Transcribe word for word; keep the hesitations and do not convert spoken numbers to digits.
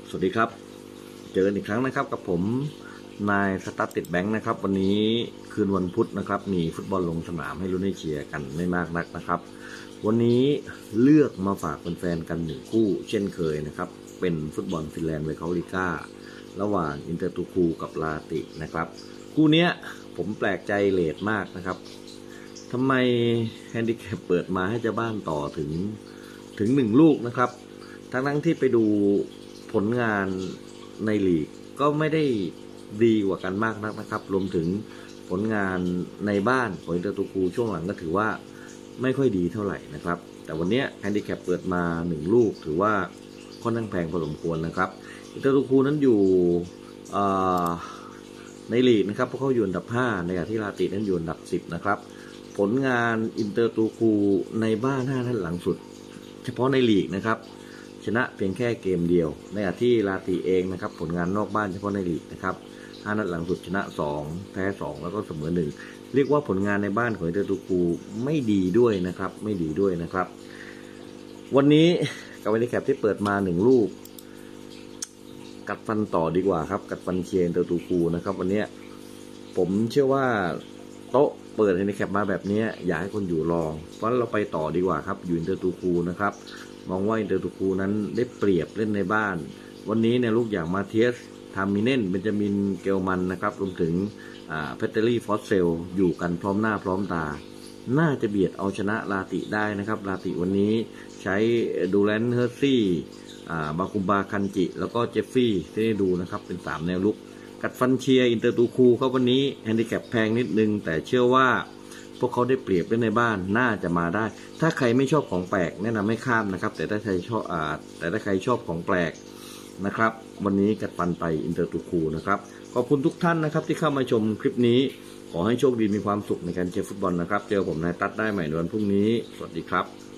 สวัสดีครับเจอกันอีกครั้งนะครับกับผมนายสตาร์ติดแบงค์นะครับวันนี้คืนวันพุธนะครับมีฟุตบอลลงสนามให้ลุ้นให้เชียร์กันไม่มากนักนะครับวันนี้เลือกมาฝากแฟนๆกันหนึ่งคู่เช่นเคยนะครับเป็นฟุตบอลฟินแลนด์ไวเขาลิก้าระหว่างอินเตอร์ตูคูกับลาตินะครับคู่นี้ผมแปลกใจเลทมากนะครับทำไมแฮนดิแคปเปิดมาให้เจ้าบ้านต่อถึงถึงหนึ่งลูกนะครับทั้งๆที่ไปดูผลงานในลีกก็ไม่ได้ดีกว่ากันมากนักนะครับรวมถึงผลงานในบ้านของอินเตอร์ตูคูช่วงหลังก็ถือว่าไม่ค่อยดีเท่าไหร่นะครับแต่วันนี้แฮนดิแคปเปิดมาหนึ่งลูกถือว่าค่อนข้างแพงพอสมควรนะครับอินเตอร์ตูคูนั้นอยู่ในลีกนะครับเพราะเขาอยู่อันดับห้าในขณะที่ลาตินั้นอยู่อันดับสิบนะครับผลงานอินเตอร์ตูคูในบ้านห้านัดหลังสุดเฉพาะในลีกนะครับชนะเพียงแค่เกมเดียวในขณะที่ลาติเองนะครับผลงานนอกบ้านเฉพาะในลีกนะครับห้านัดหลังสุดชนะสองแพ้สองแล้วก็เสมอหนึ่งเรียกว่าผลงานในบ้านของอินเตอร์ตูคูไม่ดีด้วยนะครับไม่ดีด้วยนะครับวันนี้กับวันนี้แคปที่เปิดมาหนึ่งลูกกัดฟันต่อดีกว่าครับกัดฟันเชียร์อินเตอร์ตูคูนะครับวันนี้ผมเชื่อว่าโต๊ะเปิดให้ในแคปมาแบบนี้อยากให้คนอยู่รองเพราะเราไปต่อดีกว่าครับอยู่อินเตอร์ตูคูนะครับมองว่าอินเตอร์ตูคูนั้นได้เปรียบเล่นในบ้านวันนี้เนี่ยลูกอย่างมาเทียสทามิเน่นเบนจามินเกลมันนะครับรวมถึงเพเตอรี่ฟอสเซลอยู่กันพร้อมหน้าพร้อมตาน่าจะเบียดเอาชนะลาติได้นะครับลาติวันนี้ใช้ดูแลนเฮอร์ซี่บาคุบาคันจิแล้วก็เจฟฟี่ที่ได้ดูนะครับเป็นสามแนวลุกกัดฟันเชียร์อินเตอร์ตูคูเขาวันนี้แฮนดิแคปแพงนิดนึงแต่เชื่อว่าพวกเขาได้เปรียบเล่นในบ้านน่าจะมาได้ถ้าใครไม่ชอบของแปลกแนะนำไม่ข้ามนะครับแต่ถ้าใครชอบอ่าแต่ถ้าใครชอบของแปลกนะครับวันนี้กัดฟันไปอินเตอร์ตูคูนะครับขอบคุณทุกท่านนะครับที่เข้ามาชมคลิปนี้ขอให้โชคดีมีความสุขในการเชียร์ฟุตบอลนะครับเจอผมนายตั๊ดได้ใหม่ในวันพรุ่งนี้สวัสดีครับ